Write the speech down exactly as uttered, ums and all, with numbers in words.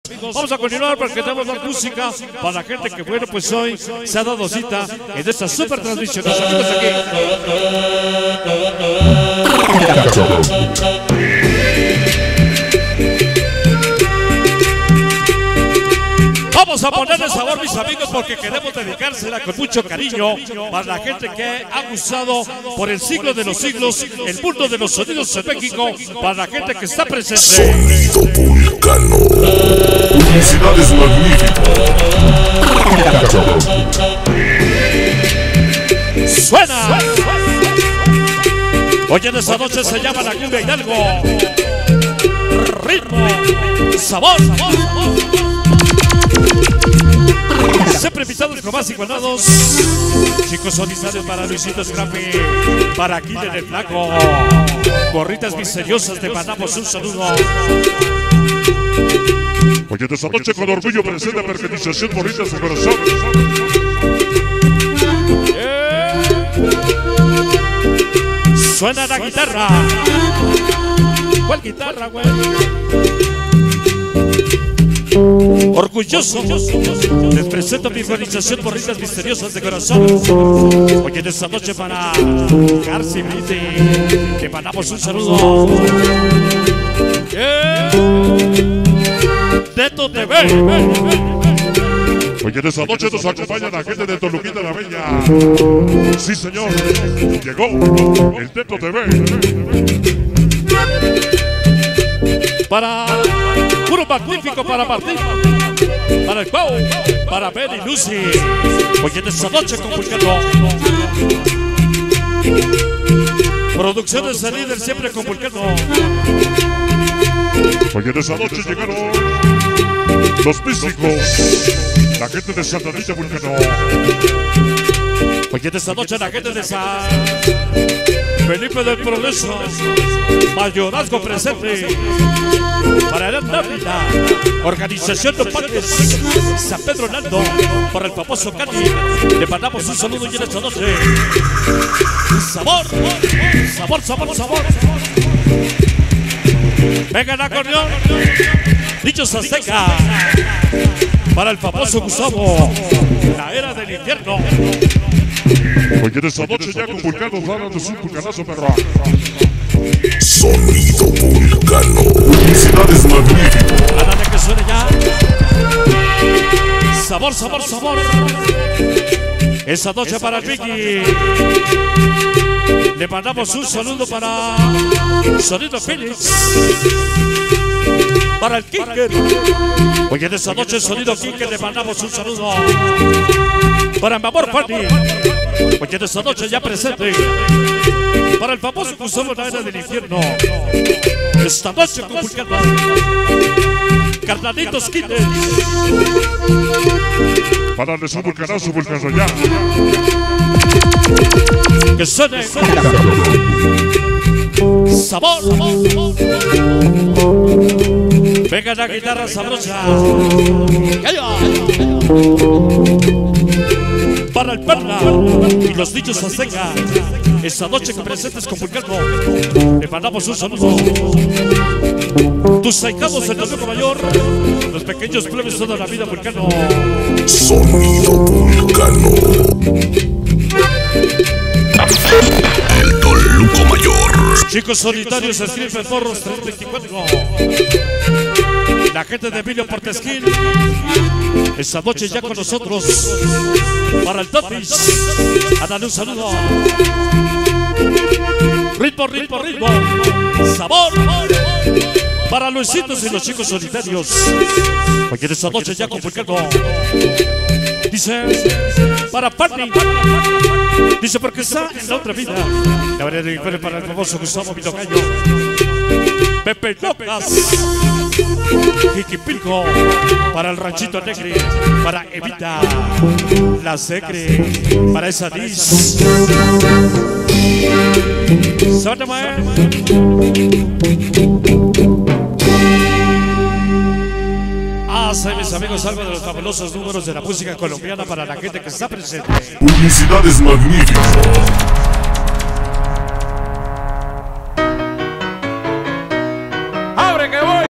Vamos a continuar porque tenemos más música para la gente que, bueno, pues hoy se ha dado cita en esta super transmisión. Los amigos aquí. Vamos a ponerle sabor, mis amigos, porque queremos dedicársela con mucho cariño para la gente que ha gustado por el siglo de los siglos el mundo de los sonidos en México, para la gente que está presente. Sonido Vulcano. Publicidades magníficas. ¡Suena! Hoy en esta noche se llama la cumbia Hidalgo. Ritmo, sabor, siempre invitados con más igualados. Chicos solitarios para Luisito Scrappy, para aquí en el Flaco. Gorritas misteriosas, te mandamos un saludo. Oye, de esta noche con orgullo presenta Mercantilización Gorritas de Corazón. Yeah. Suena la guitarra. ¿Cuál guitarra, güey? Orgulloso, les presento mi organización Gorritas Misteriosas de Corazón. Hoy en esta noche para Garci Brite, te mandamos un saludo. Yeah. Teto T V. Hoy en esta noche nos acompaña la gente de Toluquita la Bella. Sí, señor, llegó el Teto T V. Para puro magnífico para Martín, para el Pau, para Ben y Lucy. Hoy en esta noche con Vulcano. Producciones de líder siempre con Vulcano. Hoy en esta noche llegaron los místicos, la gente de Santa Anita Vulcano. Hoy en esta noche la gente de San Felipe del Progreso, mayorazgo presente. Para la Navidad, Organización de Padres, San Pedro Nando, para el famoso Cani, le mandamos un saludo y en esta noche. Sabor, sabor, sabor, sabor. Venga el acordeón, dichos azteca, para el famoso Gustavo, la era del infierno. Hoy en esta noche ya con Vulcano, dándonos un vulcanazo, perro. Sonido Vulcano. Publicidades magníficas. Ándale que suene ya. Sabor, sabor, sabor. Esa noche para el Vicky. Le mandamos un saludo para Sonido Phoenix. Para el Kicker. Hoy en esa noche Sonido Kicker le mandamos un saludo. Para mi amor Fanny. Hoy en esta noche ya presente. Para el famoso Gustavo, la era del infierno. Esta noche con Vulcano. Carnalitos Kinder. Para darles un vulcanazo, vulcano ya. Que suene. Sabor. Venga la guitarra sabrosa. Para el Perla y los niños azteca. Esta noche que presentes con Vulcano, le mandamos un saludo. Tus ahijados en el Nuevo Mayor, los pequeños plebes toda la vida, Vulcano. Sonido Vulcano. El Toluco Mayor. Chicos solitarios, escriben porros tres veinticuatro. La gente de Emilio Portesquín, esta noche ya con nosotros. Para el Topis, a darle un saludo. Ritmo, ritmo, ritmo. Sabor. Para Luisitos y los chicos solitarios. Hoy en esta noche ya con Vulcano. Dice, para Fanny. Dice, porque está en la otra vida. La verdad de diferente para el famoso Gustavo Vilocayo. Pepe Locas. Jiquipilco. Para el Ranchito Negre. Para Evita. La Secre. Para esa Dis. Santa Mae. Hace, mis amigos, algo de los fabulosos números de la música colombiana para la gente que está presente. Publicidades magníficas.